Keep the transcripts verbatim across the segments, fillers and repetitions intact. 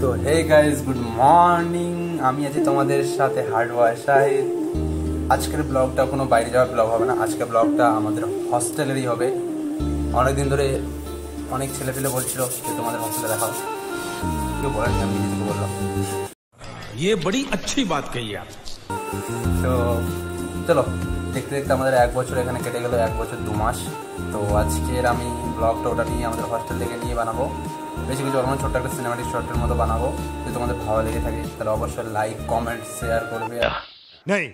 তো hey guys, good morning. আমি আছি তোমাদের সাথে হার্ডওয়ার শাহিদ। আজকের ব্লগটা কোনো বাইরে যাওয়ার ব্লগ হবে না, আজকের ব্লগটা আমাদের হস্টেলেরই হবে। অনেকদিন ধরে অনেক ছেলেপেলে বলছিল যে তোমাদের হস্টেলে দেখাও, কেউ বলেন, আমি নিজেকে বললাম। ये बड़ी अच्छी बात कही आप। তো চলো, দেখতে দেখতে আমাদের এক বছর এখানে কেটে গেল, এক বছর দু মাস। তো আজকের আমি ব্লগটা ওটা নিয়ে আমাদের হস্টেল থেকে নিয়ে বানাবো, বেশি কিছু অন্য ছোট্ট একটা সিনেমাটিক শর্টের মতো বানাবো। যদি তোমাদের ভালো লেগে থাকে তাহলে অবশ্যই লাইক, কমেন্ট, শেয়ার করবে। नहीं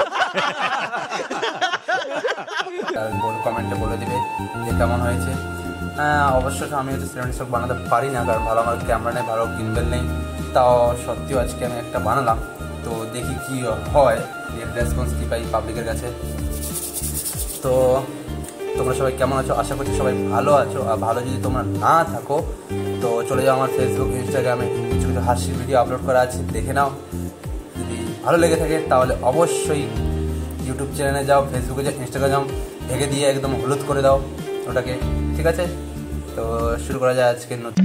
কমেন্টে বলে দিবে যে কেমন হয়েছে। হ্যাঁ, অবশ্যই আমি হচ্ছে সিনেমাটিক শর্ট বানাতে পারি না, কারণ ভালো আমার ক্যামেরা নেই, ভালো গিম্বেল নেই। তাও সত্যিও আজকে আমি একটা বানালাম, তো দেখি কি হয়, এর রেসপন্স কী পাই পাবলিকের কাছে। তো তোমরা সবাই কেমন আছো? আশা করছি সবাই ভালো আছো। আর ভালো যদি তোমরা না থাকো তো চলে যাও আমার ফেসবুক, ইনস্টাগ্রামে কিছু কিছু হাসির ভিডিও আপলোড করা আছে, দেখে নাও। যদি ভালো লেগে থাকে তাহলে অবশ্যই ইউটিউব চ্যানেলে যাও, ফেসবুকে যাও, ইনস্টাগ্রামে যাও, ঢেকে দিয়ে একদম হলুদ করে দাও ওটাকে, ঠিক আছে? তো শুরু করা যায় আজকে নতুন।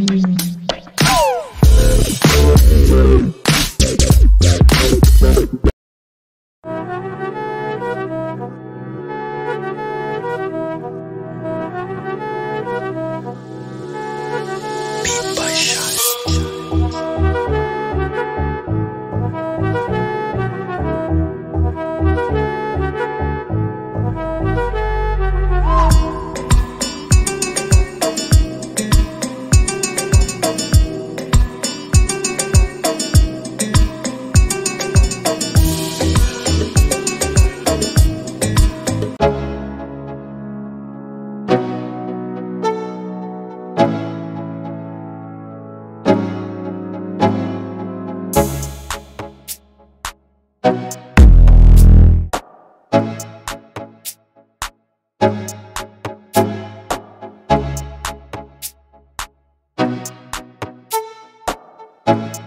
you